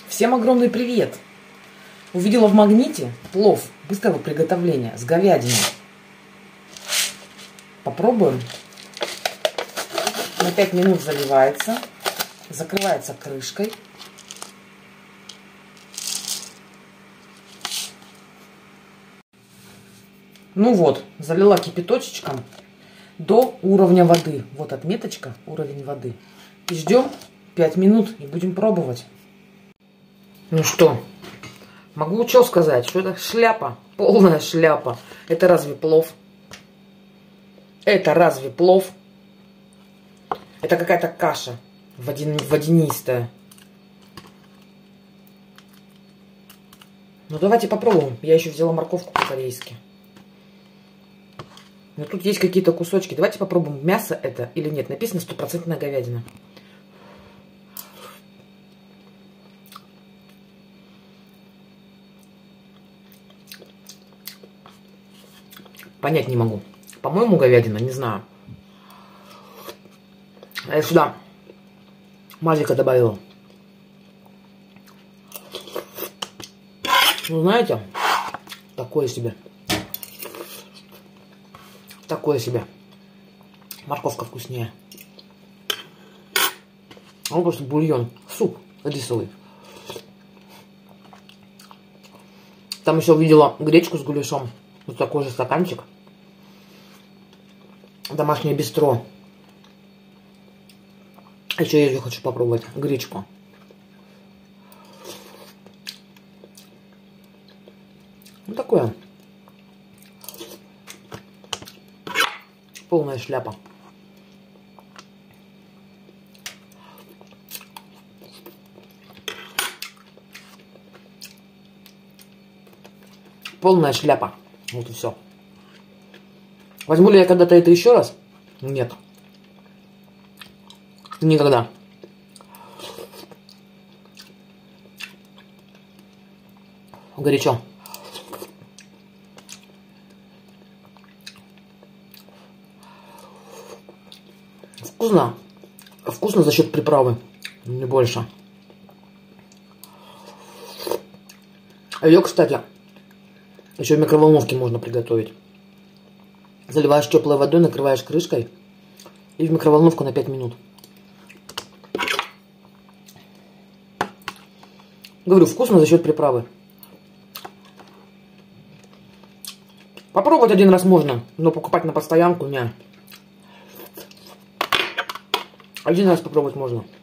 Всем огромный привет! Увидела в Магните плов быстрого приготовления с говядиной. Попробуем. На 5 минут заливается, закрывается крышкой. Ну вот, залила кипяточечком до уровня воды. Вот отметочка, уровень воды. И ждем 5 минут и будем пробовать. Ну что, могу что сказать, что это шляпа, полная шляпа. Это разве плов? Это разве плов? Это какая-то каша водянистая. Ну давайте попробуем. Я еще взяла морковку по-корейски. Но тут есть какие-то кусочки. Давайте попробуем, мясо это или нет. Написано 100% говядина. Понять не могу. По-моему, говядина, не знаю. А я сюда мазика добавила. Ну, знаете, такое себе. Такое себе. Морковка вкуснее. А вот просто бульон. Суп рисовый. Там еще увидела гречку с гуляшом. Вот такой же стаканчик. Домашнее бистро. Еще я хочу попробовать гречку. Вот такое. Полная шляпа. Полная шляпа. Вот и все. Возьму ли я когда-то это еще раз? Нет. Никогда. Горячо. Вкусно. Вкусно за счет приправы. Не больше. Ее, кстати, еще в микроволновке можно приготовить. Заливаешь теплой водой, накрываешь крышкой и в микроволновку на 5 минут. Говорю, вкусно за счет приправы. Попробовать один раз можно, но покупать на постоянку не. Один раз попробовать можно.